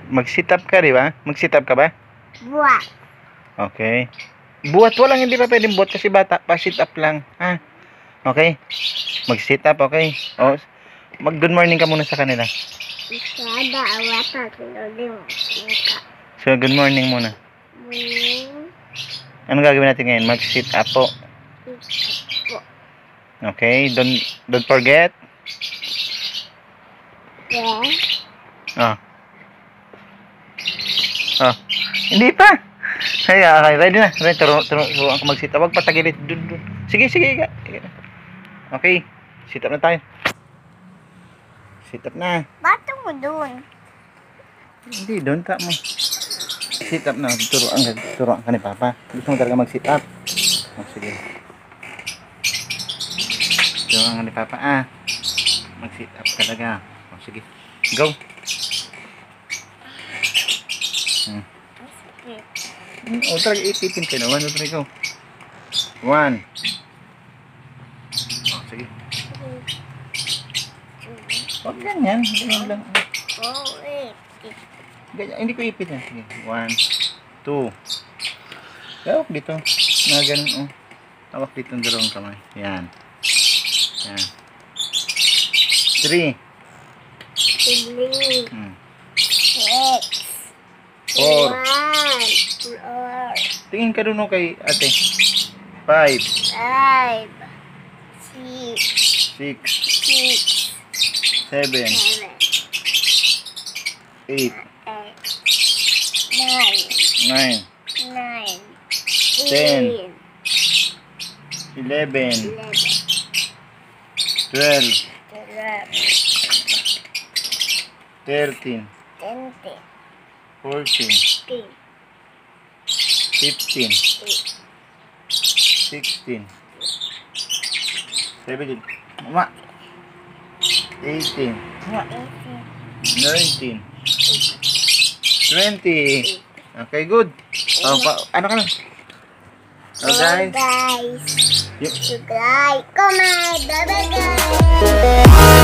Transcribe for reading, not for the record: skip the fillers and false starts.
Mag-sit up ka, di ba? Mag-sit up ka ba? Buat. Okay. Buhat, walang hindi pa pwedeng buhat kasi bata pa, sit up lang. Ha? Okay? Mag-sit up, okay? O, mag-good morning ka muna sa kanila. Isada awata kinodi mo. So, good morning muna. Morning. Anong gagawin natin ngayon? Mag-sit up po. Po. Okay? Don't forget. Yes. Oh. Oh. Hindi pa. Ay, okay. Ready na. Ready. Turuan ko mag-sit up. Huwag patagilid. Dun. Sige. Okay. Sit up na tayo. Sit up na. Bato mo dun. Hindi, doon ka mo. Sit up na. Turuan ka ni Papa. Gusto mo talaga mag-sit up. Oh, sige. Turuan ka ni Papa. Mag-sit up talaga. Oh, sige. Go. Oh, talaga ipipin ka na. 1, 2, 3, go. 1. Oh, sige. Huwag ganyan. Ganyan lang. Oh, wait. Ganyan. Hindi ko ipit yan. Sige. 1, 2. Hawak dito. Na ganun, oh. Hawak dito ang dalawang kamay. Yan. 3. Sibling. 6. 4. 4. Tingin ka dun, kay ate. 5. 5. 6. 6. 7. 8. 8. 9. 10. 11. 12. 13. 14. 15. 16. 17. Mama. 18. Mama. 19. 20. Okay, good. Ano ka na? Oh, guys. Subscribe, comment, bye-bye guys.